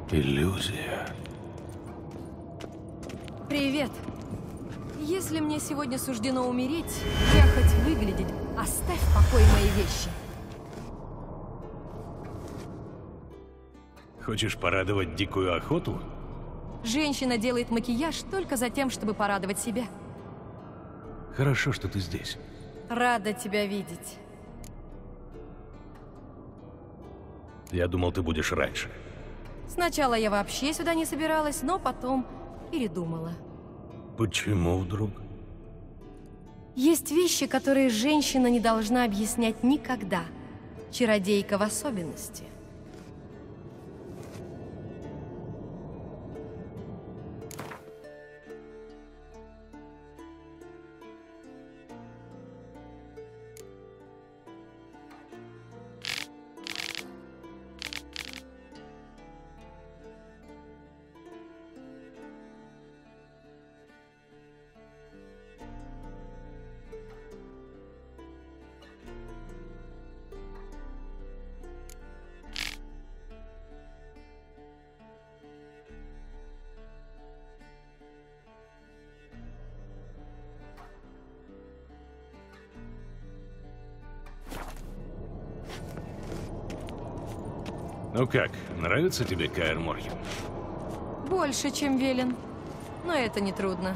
Иллюзия. Привет. Если мне сегодня суждено умереть, я хоть выглядеть. Оставь в покое мои вещи. Хочешь порадовать дикую охоту? Женщина делает макияж только за тем, чтобы порадовать себя. Хорошо, что ты здесь. Рада тебя видеть. Я думал, ты будешь раньше. Сначала я вообще сюда не собиралась, но потом передумала. Почему вдруг? Есть вещи, которые женщина не должна объяснять никогда. Чародейка в особенности. Ну как, нравится тебе Каэр Морхен? Больше, чем Велен. Но это не трудно.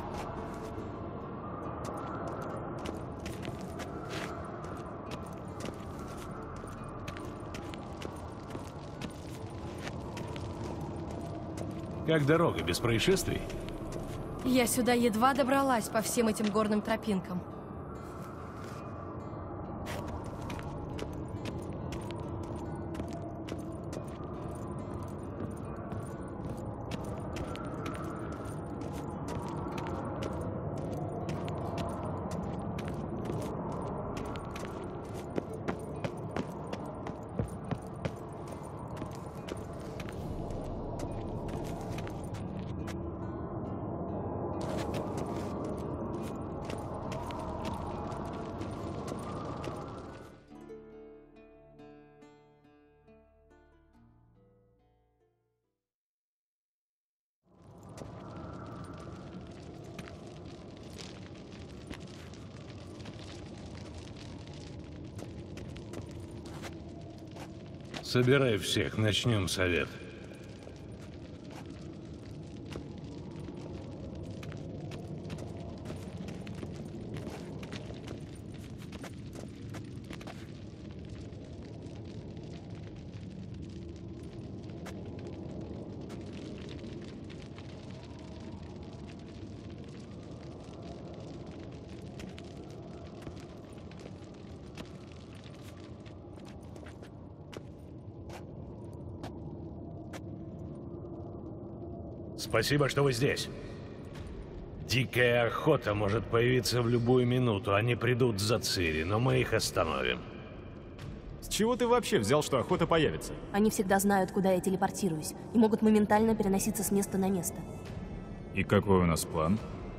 Как дорога, без происшествий? Я сюда едва добралась по всем этим горным тропинкам. Собирай всех, начнем совет. Спасибо, что вы здесь. Дикая охота может появиться в любую минуту. Они придут за Цири, но мы их остановим. С чего ты вообще взял, что охота появится? Они всегда знают, куда я телепортируюсь, и могут моментально переноситься с места на место. И какой у нас план?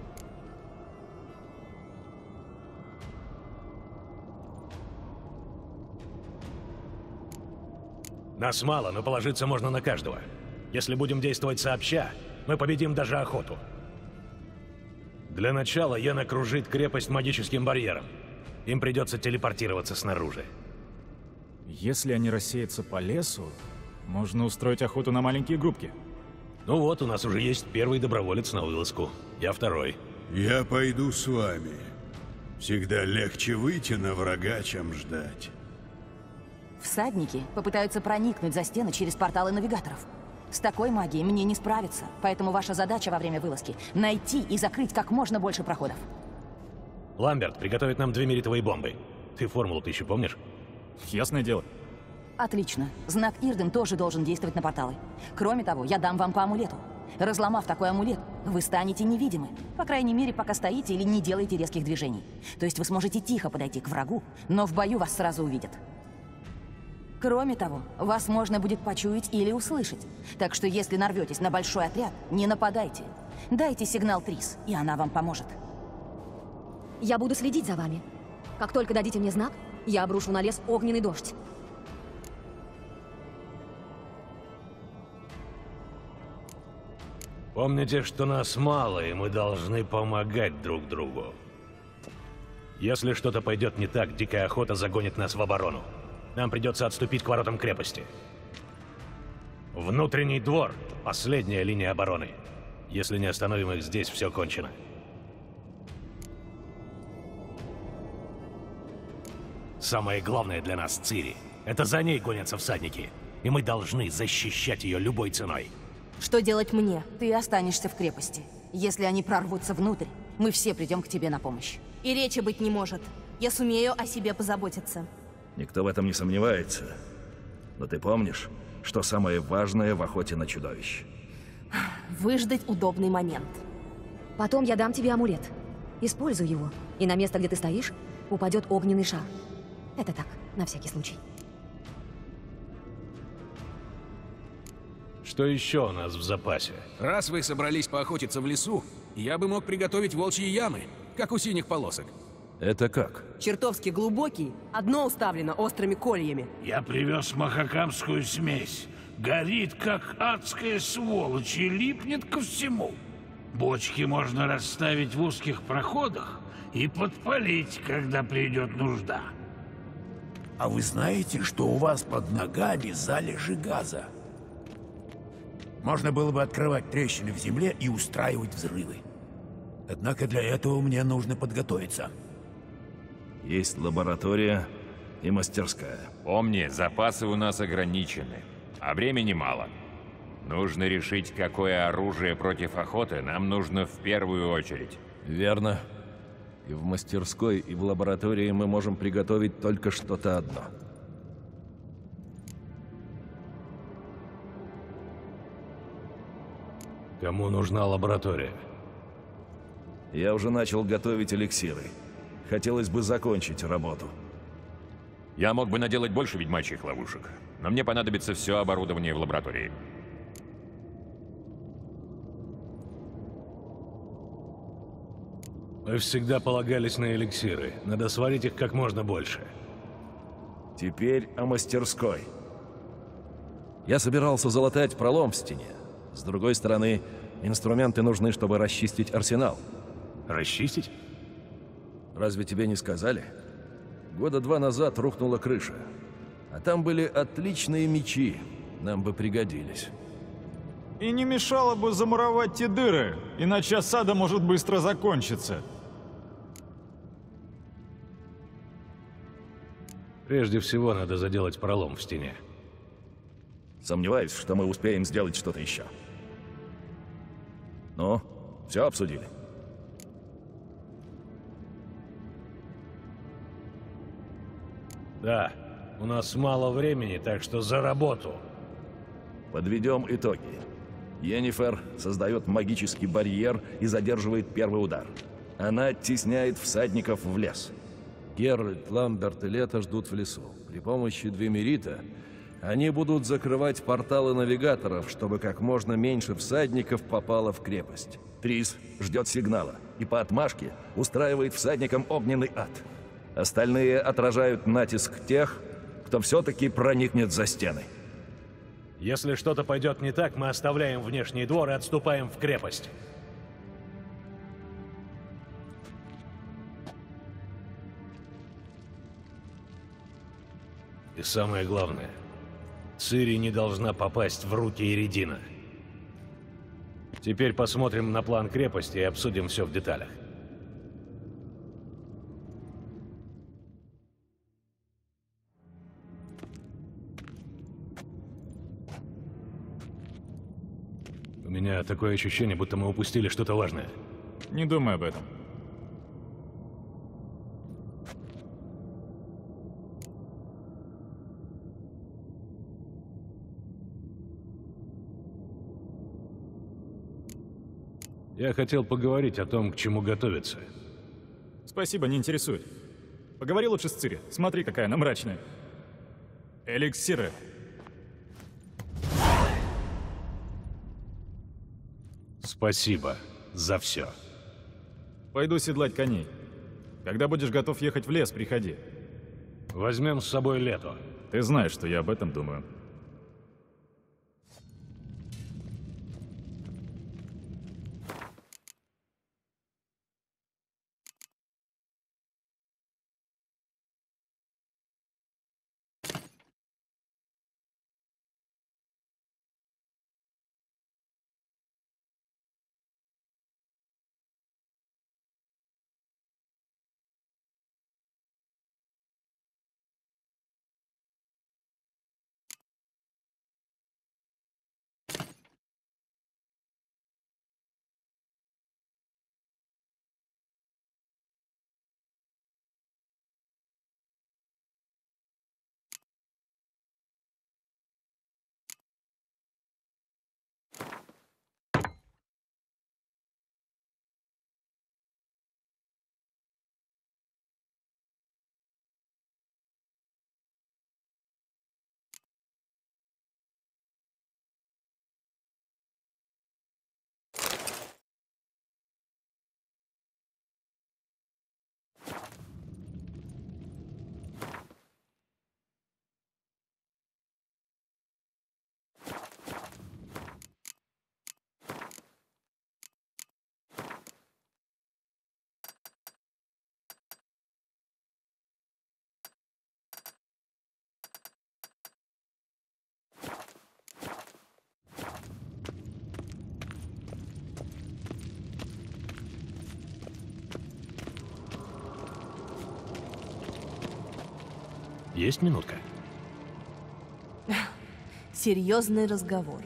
Нас мало, но положиться можно на каждого. Если будем действовать сообща, мы победим даже охоту. Для начала Йен окружит крепость магическим барьером. Им придется телепортироваться снаружи. Если они рассеются по лесу, можно устроить охоту на маленькие группки. Ну вот, у нас уже есть первый доброволец на вылазку. Я второй. Я пойду с вами. Всегда легче выйти на врага, чем ждать. Всадники попытаются проникнуть за стены через порталы навигаторов. С такой магией мне не справиться, поэтому ваша задача во время вылазки — найти и закрыть как можно больше проходов. Ламберт, приготовить нам 2 меритовые бомбы. Ты формулу-то еще помнишь? Ясное дело. Отлично. Знак Ирден тоже должен действовать на порталы. Кроме того, я дам вам по амулету. Разломав такой амулет, вы станете невидимы. По крайней мере, пока стоите или не делаете резких движений. То есть вы сможете тихо подойти к врагу, но в бою вас сразу увидят. Кроме того, вас можно будет почуять или услышать. Так что если нарветесь на большой отряд, не нападайте. Дайте сигнал Трис, и она вам поможет. Я буду следить за вами. Как только дадите мне знак, я обрушу на лес огненный дождь. Помните, что нас мало, и мы должны помогать друг другу. Если что-то пойдет не так, дикая охота загонит нас в оборону. Нам придется отступить к воротам крепости. Внутренний двор – последняя линия обороны. Если не остановим их здесь, все кончено. Самое главное для нас – Цири. Это за ней гонятся всадники. И мы должны защищать ее любой ценой. Что делать мне? Ты останешься в крепости. Если они прорвутся внутрь, мы все придем к тебе на помощь. И речи быть не может. Я сумею о себе позаботиться. Никто в этом не сомневается. Но ты помнишь, что самое важное в охоте на чудовищ? Выждать удобный момент. Потом я дам тебе амулет. Используй его, и на место, где ты стоишь, упадет огненный шар. Это так, на всякий случай. Что еще у нас в запасе? Раз вы собрались поохотиться в лесу, я бы мог приготовить волчьи ямы, как у синих полосок. Это как? Чертовски глубокий, одно уставлено острыми кольями. Я привез махакамскую смесь. Горит, как адская сволочь, и липнет ко всему. Бочки можно расставить в узких проходах и подпалить, когда придет нужда. А вы знаете, что у вас под ногами залежи газа? Можно было бы открывать трещины в земле и устраивать взрывы. Однако для этого мне нужно подготовиться. Есть лаборатория и мастерская. Помни, запасы у нас ограничены, а времени мало. Нужно решить, какое оружие против охоты нам нужно в первую очередь. Верно. И в мастерской, и в лаборатории мы можем приготовить только что-то одно. Кому нужна лаборатория? Я уже начал готовить эликсиры. Хотелось бы закончить работу. Я мог бы наделать больше ведьмачьих ловушек, но мне понадобится все оборудование в лаборатории. Мы всегда полагались на эликсиры. Надо сварить их как можно больше. Теперь о мастерской. Я собирался залатать пролом в стене. С другой стороны, инструменты нужны, чтобы расчистить арсенал. Расчистить? Разве тебе не сказали? Года 2 назад рухнула крыша. А там были отличные мечи. Нам бы пригодились. И не мешало бы замуровать те дыры, иначе осада может быстро закончиться. Прежде всего, надо заделать пролом в стене. Сомневаюсь, что мы успеем сделать что-то еще. Ну, все обсудили? Да, у нас мало времени, так что за работу. Подведем итоги. Йеннифер создает магический барьер и задерживает первый удар. Она оттесняет всадников в лес. Геральт, Ламберт и Лето ждут в лесу. При помощи Двемерита они будут закрывать порталы навигаторов, чтобы как можно меньше всадников попало в крепость. Трис ждет сигнала и по отмашке устраивает всадникам огненный ад. Остальные отражают натиск тех, кто все-таки проникнет за стены. Если что-то пойдет не так, мы оставляем внешний двор и отступаем в крепость. И самое главное, Цири не должна попасть в руки Иридина. Теперь посмотрим на план крепости и обсудим все в деталях. У меня такое ощущение, будто мы упустили что-то важное. Не думай об этом. Я хотел поговорить о том, к чему готовиться. Спасибо, не интересует. Поговори лучше с Цири. Смотри, какая она мрачная. Эликсиры. Спасибо за все. Пойду седлать коней. Когда будешь готов ехать в лес, приходи. Возьмем с собой Лето. Ты знаешь, что я об этом думаю. Есть минутка? Серьезный разговор.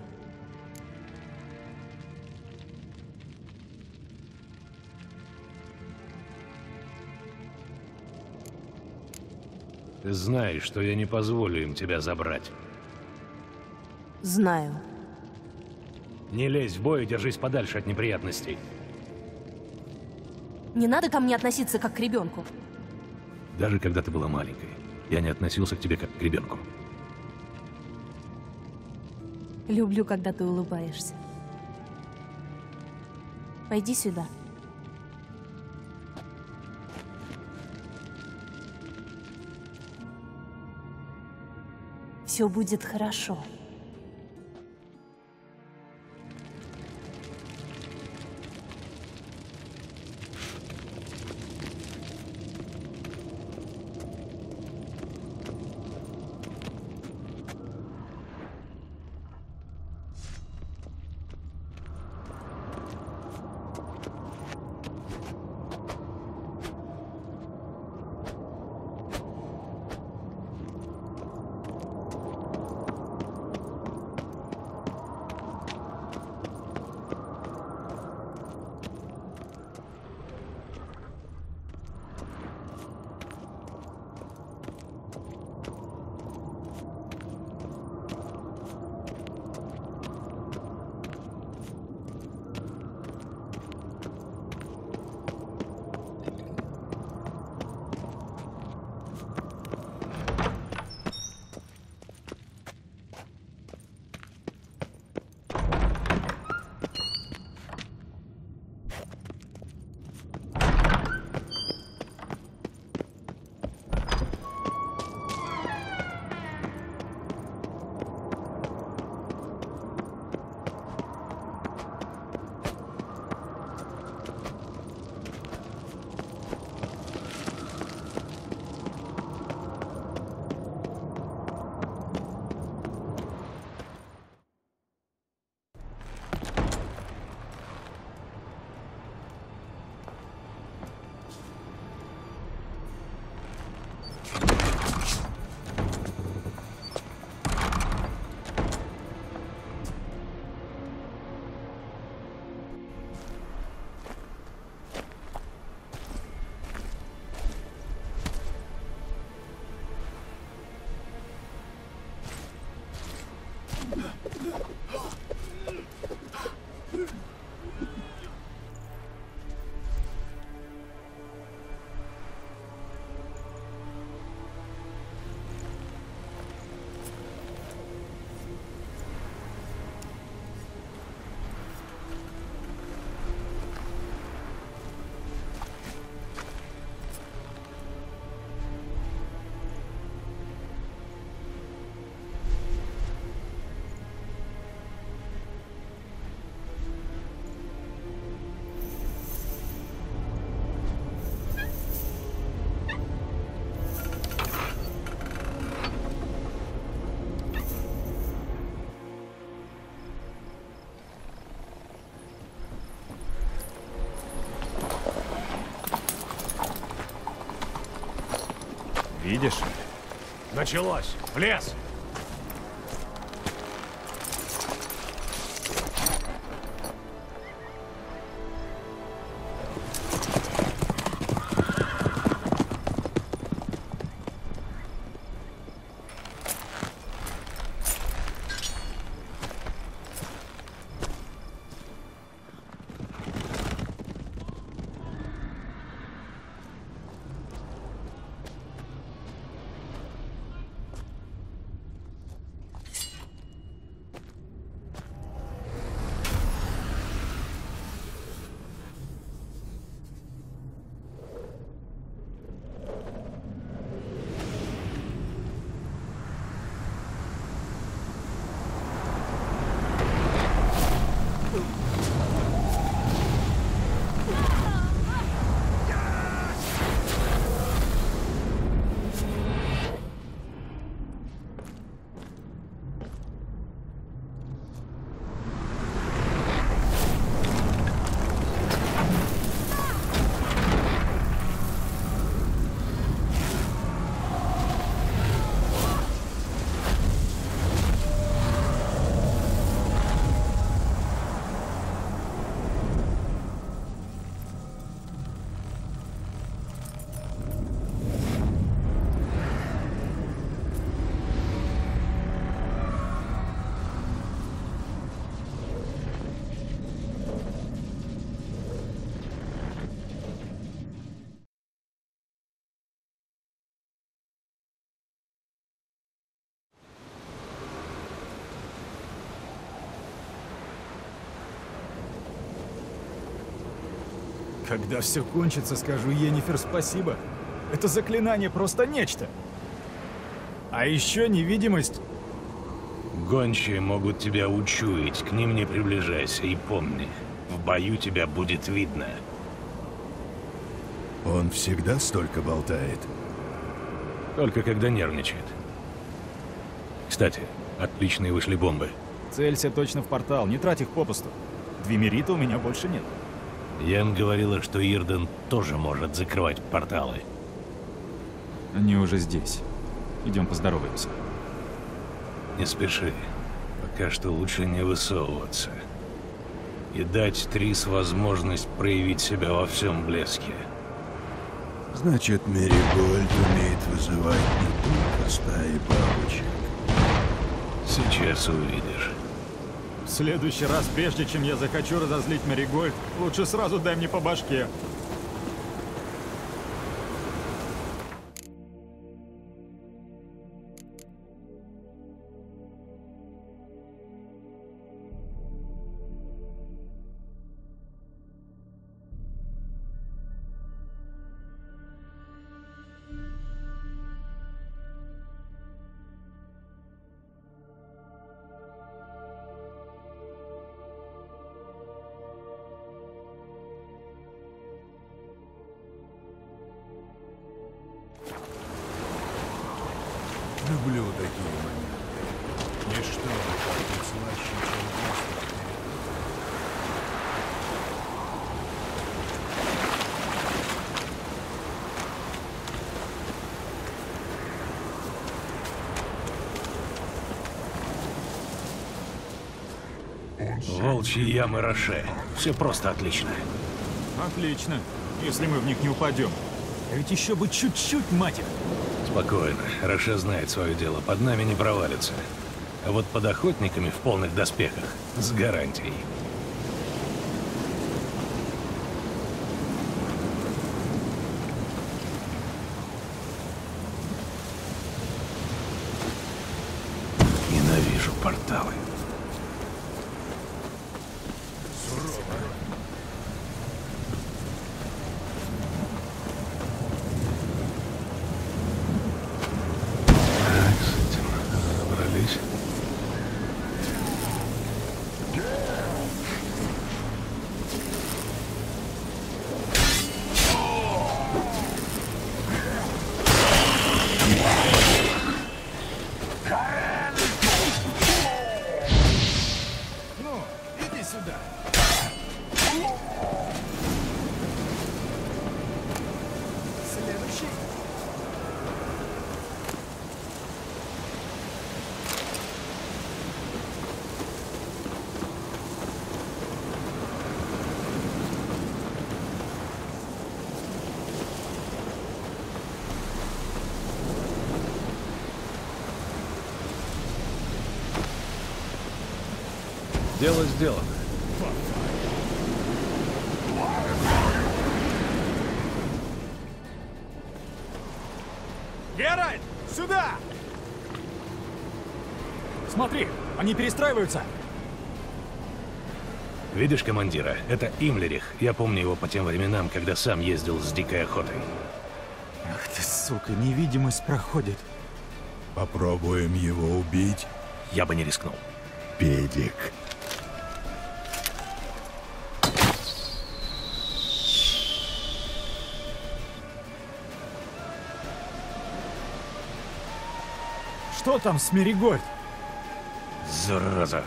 Ты знаешь, что я не позволю им тебя забрать. Знаю. Не лезь в бой и держись подальше от неприятностей. Не надо ко мне относиться как к ребенку. Даже когда ты была маленькой, я не относился к тебе как к ребенку. Люблю, когда ты улыбаешься. Пойди сюда. Все будет хорошо. Видишь? Началось! В лес! Когда все кончится, скажу Йеннифер спасибо. Это заклинание просто нечто. А еще невидимость. Гончие могут тебя учуять, к ним не приближайся и помни, в бою тебя будет видно. Он всегда столько болтает? Только когда нервничает. Кстати, отличные вышли бомбы. Целься точно в портал, не трать их попусту. Двимерита у меня больше нет. Ян говорила, что Ирден тоже может закрывать порталы. Они уже здесь. Идем поздороваемся. Не спеши. Пока что лучше не высовываться. И дать Трис возможность проявить себя во всем блеске. Значит, Меригольд умеет вызывать не только стаи бабочек. Сейчас увидишь. В следующий раз, прежде чем я захочу разозлить Меригольд, лучше сразу дай мне по башке. Люблю такие моменты. Ничто не будет слаще, чем воздух. Волчьи ямы Роше. Все просто отлично. Отлично, если мы в них не упадем. А ведь еще бы чуть-чуть, мать их. Спокойно. Роше знает свое дело. Под нами не провалится. А вот под охотниками в полных доспехах с гарантией. Ненавижу порталы. Дело сделано. Геральт, сюда! Смотри, они перестраиваются. Видишь командира? Это Имлерих. Я помню его по тем временам, когда сам ездил с дикой охотой. Ах ты, сука, невидимость проходит. Попробуем его убить. Я бы не рискнул. Педик. Что там с Меригольд? Зараза.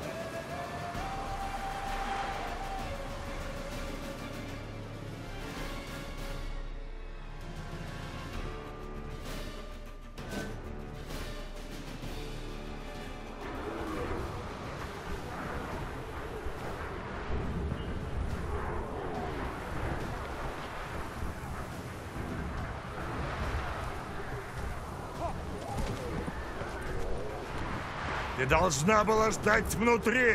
Ты должна была ждать внутри!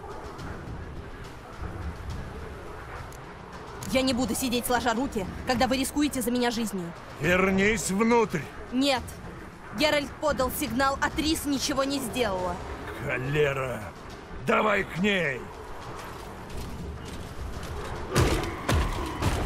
Я не буду сидеть сложа руки, когда вы рискуете за меня жизнью. Вернись внутрь! Нет! Геральт подал сигнал, а Трис ничего не сделала. Холера! Давай к ней!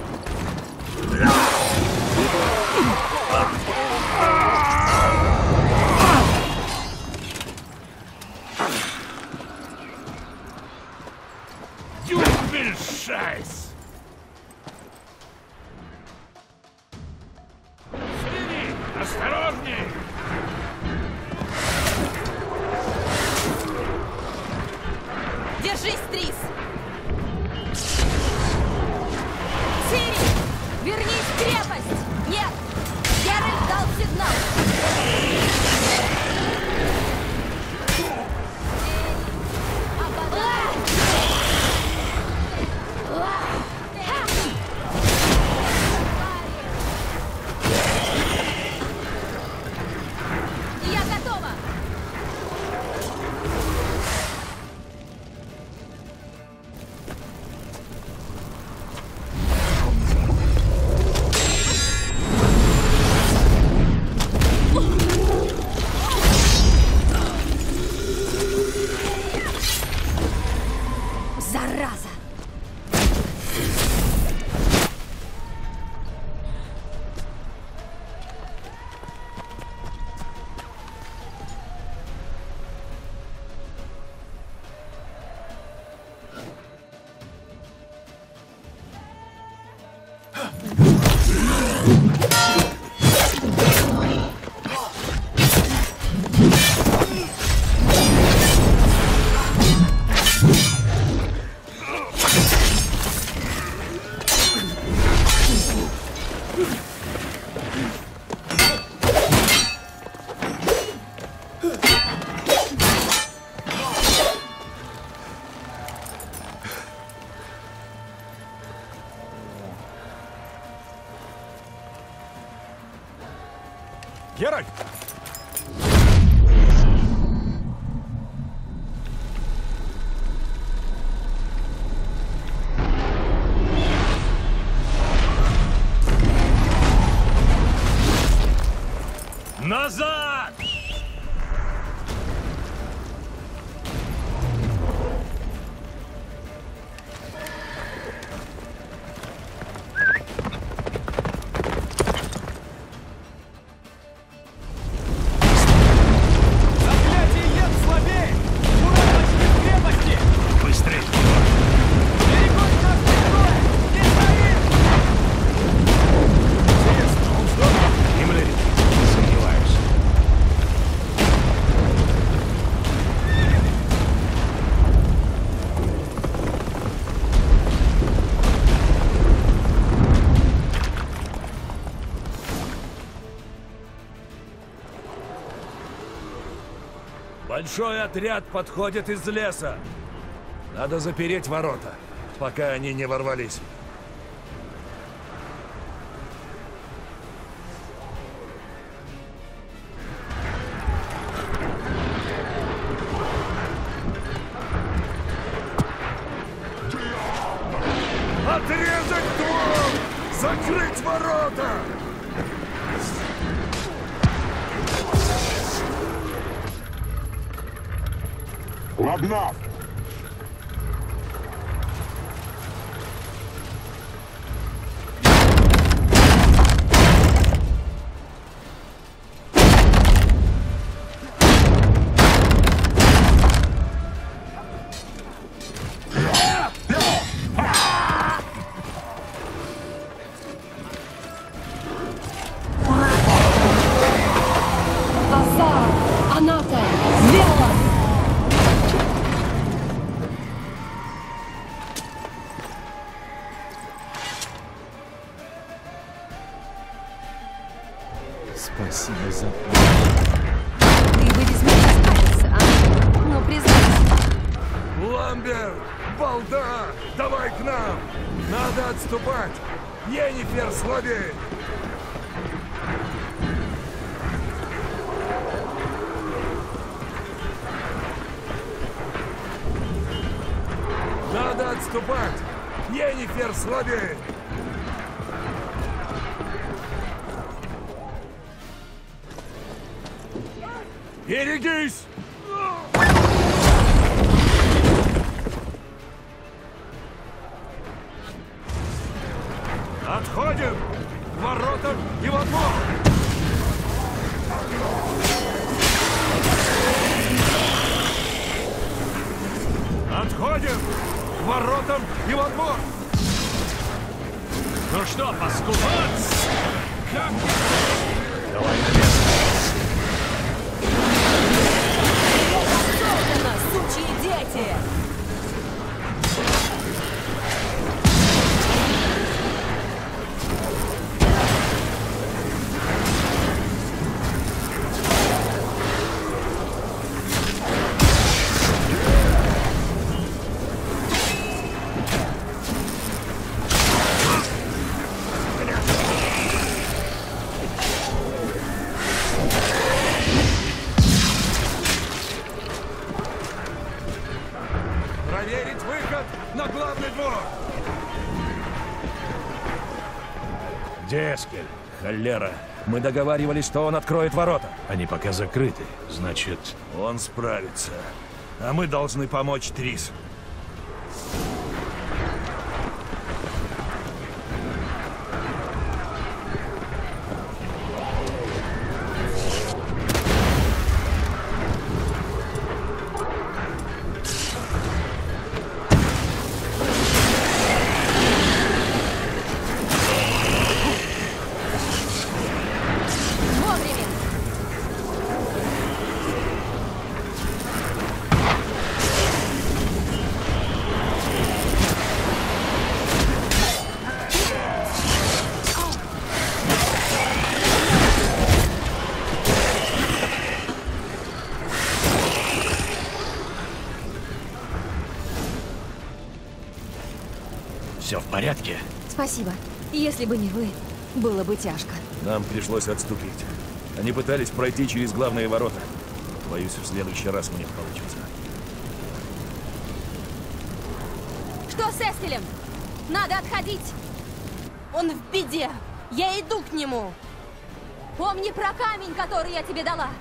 Scheiß! Синий, осторожней! Держись, Трис! Цири! Вернись в крепость! Нет! Геральт дал сигнал! Я готова! Зараза! Геральт! Назад! Быстрее! Гиммлер, сомневаюсь. Большой отряд подходит из леса. Надо запереть ворота, пока они не ворвались. Отрезать двор! Закрыть ворота! Ладно! Спасибо за... Ты бы без меня справился, а? Ну, признайся. Ламбер! Балда! Давай к нам! Надо отступать! Йеннифер слабее! Надо отступать! Йеннифер слабее! Берегись! Отходим! к воротам и во двор! Ну что, паскуда? Как? Давай на место. Сучьи дети! Проверить выход на главный двор! Где Эскель? Холера. Мы договаривались, что он откроет ворота. Они пока закрыты. Значит... Он справится. А мы должны помочь Трис. Все в порядке? Спасибо. Если бы не вы, было бы тяжко. Нам пришлось отступить. Они пытались пройти через главные ворота. Боюсь, в следующий раз у них получится. Что с Эскелем? Надо отходить. Он в беде. Я иду к нему. Помни про камень, который я тебе дала.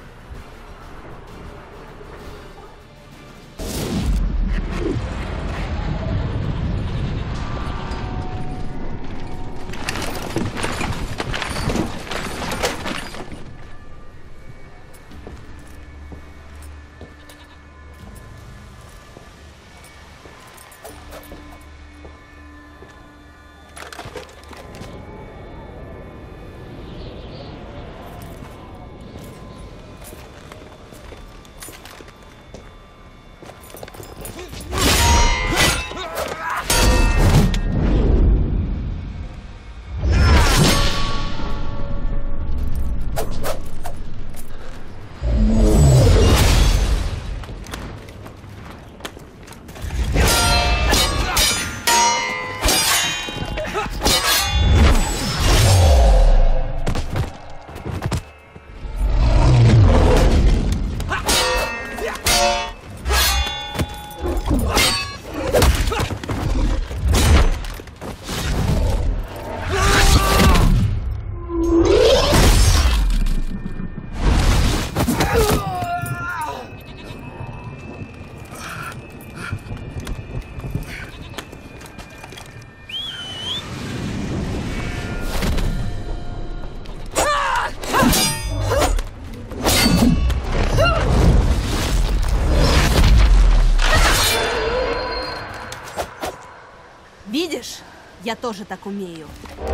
Видишь? Я тоже так умею.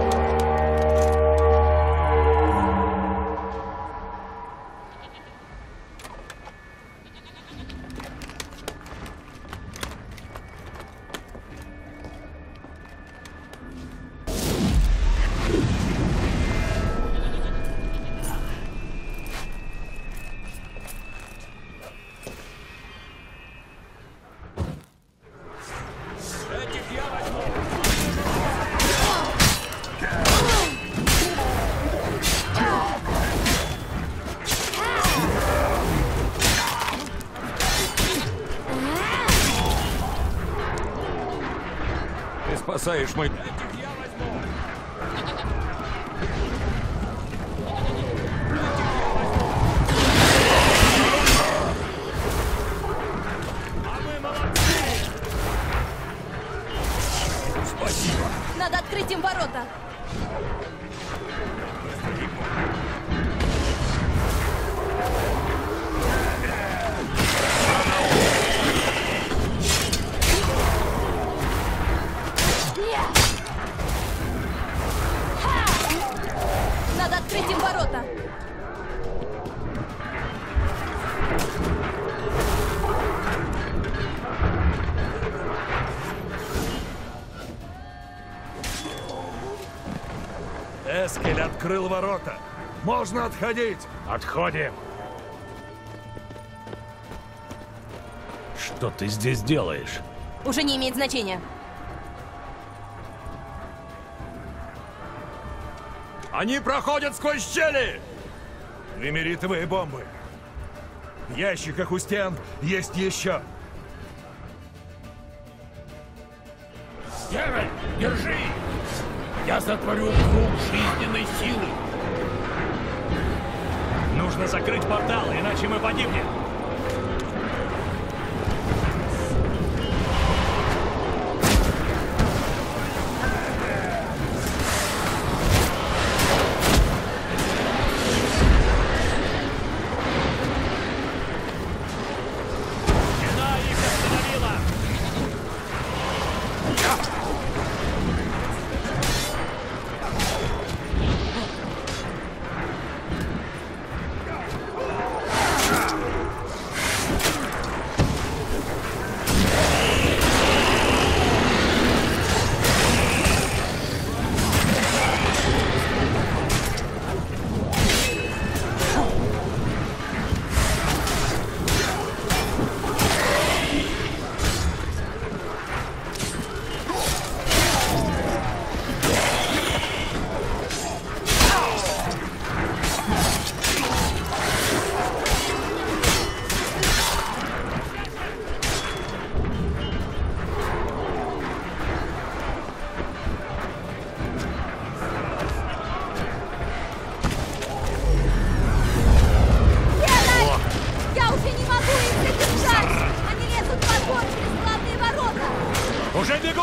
Спасаешь мой... Спасибо. Надо открыть им ворота. Эскель открыл ворота. Можно отходить. Отходим. Что ты здесь делаешь? Уже не имеет значения. Они проходят сквозь щели! Лимеритовые бомбы. В ящиках у стен есть еще. Геральт, держи! Я сотворю круг жизненной силы. Нужно закрыть портал, иначе мы погибнем. Уже бегу!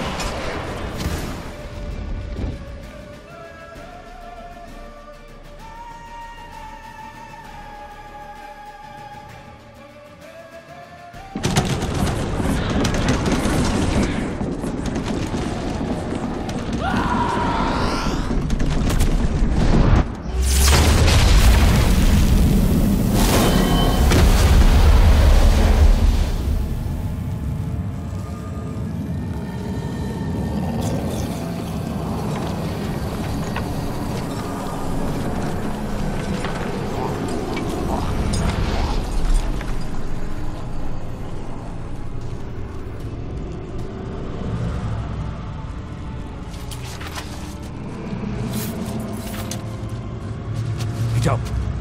Идем.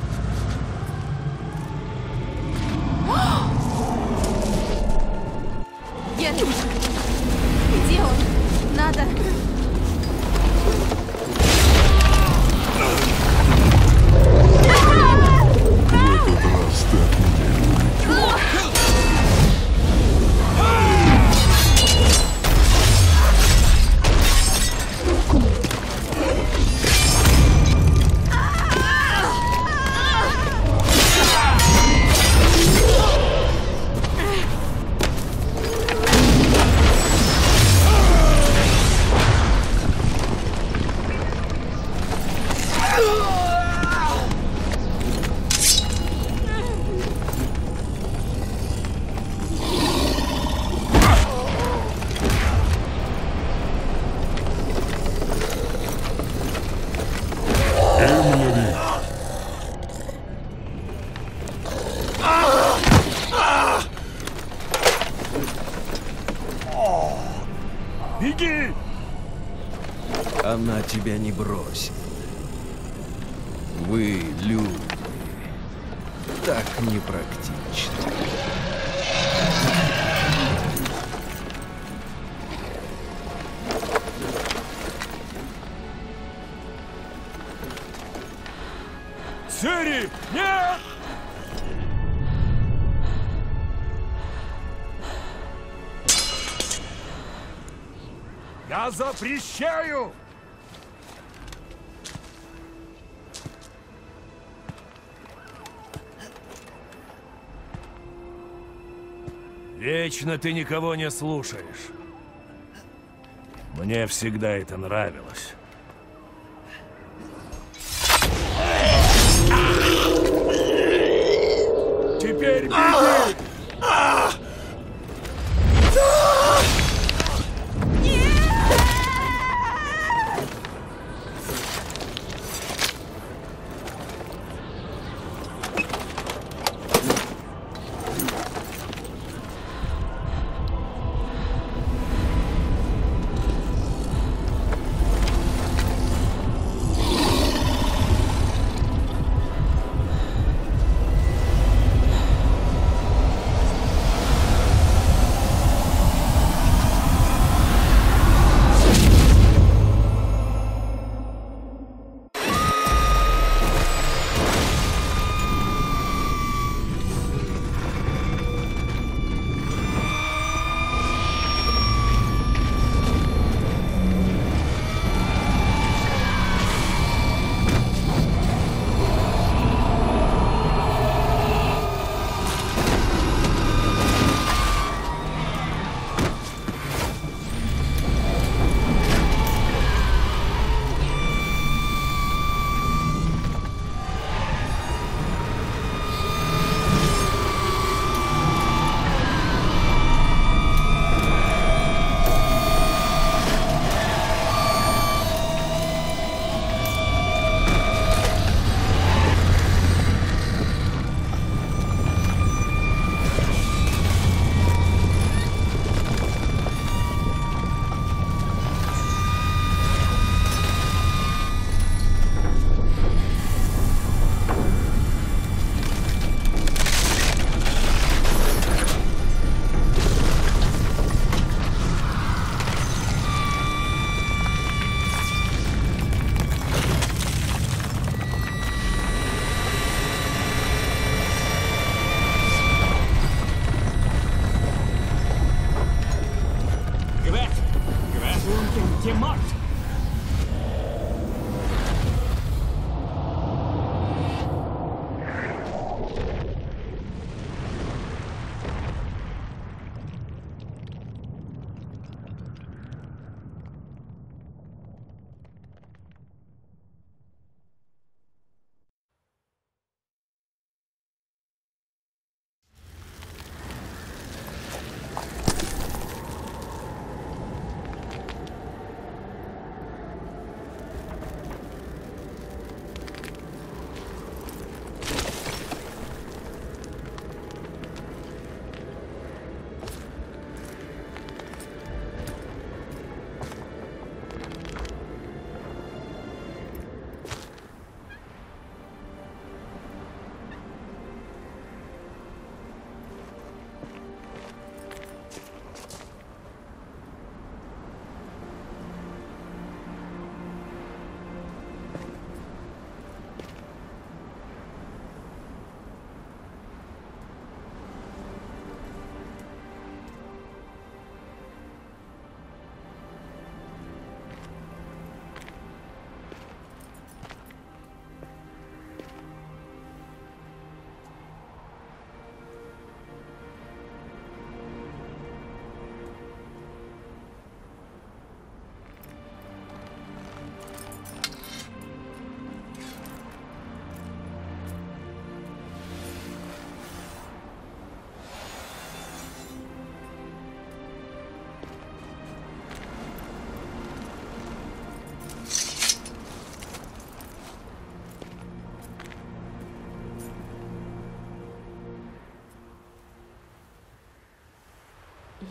Генри, где он? Надо... В этот раз ты от меня Беги! Она тебя не бросит. Вы, люди, так непрактичны. Цири! Нет! Я запрещаю! Вечно ты никого не слушаешь. Мне всегда это нравилось. Теперь беги!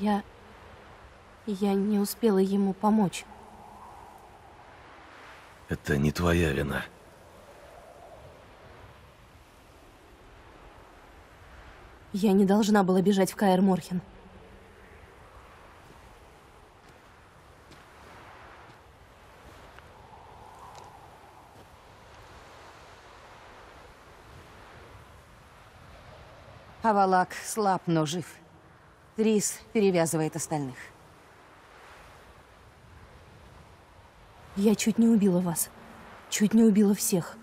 Я не успела ему помочь. Это не твоя вина. Я не должна была бежать в Каэр Морхен. Авалак слаб, но жив. Трис перевязывает остальных. Я чуть не убила вас. Чуть не убила всех.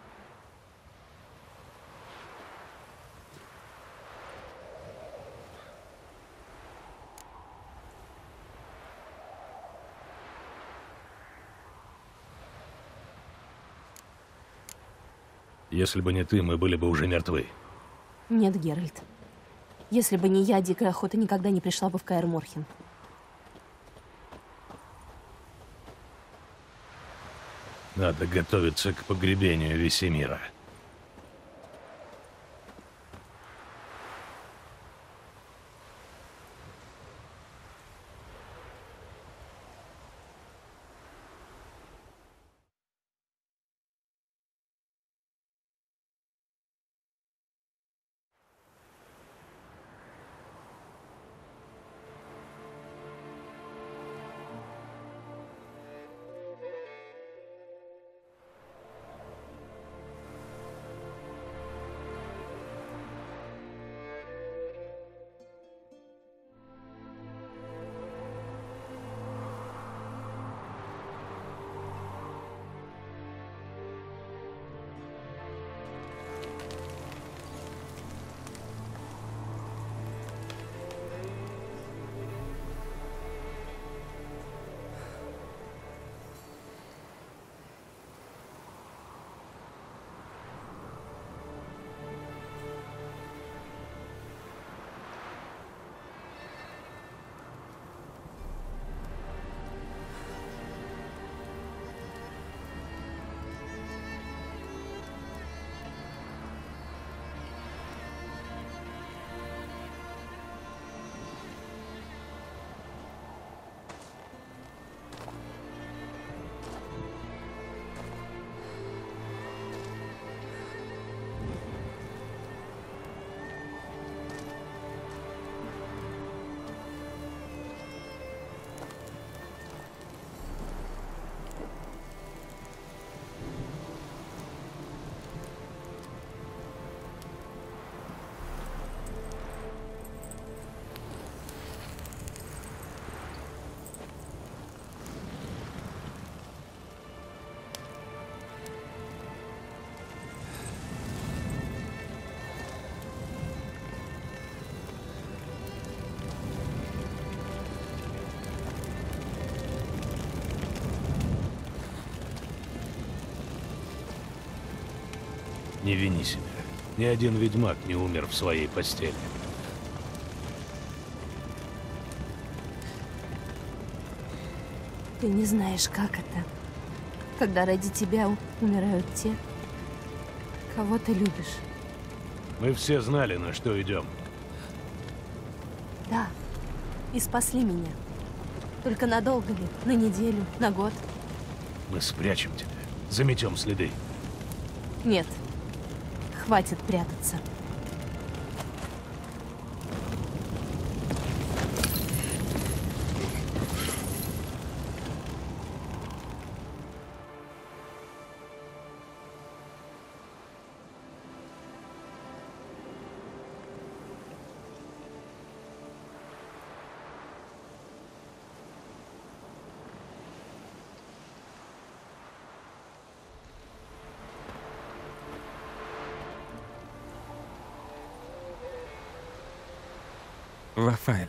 Если бы не ты, мы были бы уже мертвы. Нет, Геральт. Если бы не я, Дикая Охота никогда не пришла бы в Каэр Морхен. Надо готовиться к погребению Весемира. Не вини себя. Ни один ведьмак не умер в своей постели. Ты не знаешь, как это, когда ради тебя умирают те, кого ты любишь. Мы все знали, на что идем. Да, и спасли меня. Только надолго ли? На неделю? На год? Мы спрячем тебя, заметем следы. Нет. Хватит прятаться. Вафаэль.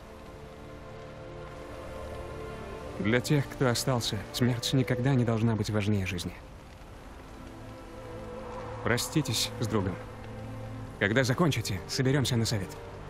Для тех, кто остался, смерть никогда не должна быть важнее жизни. Проститесь с другом. Когда закончите, соберемся на совет.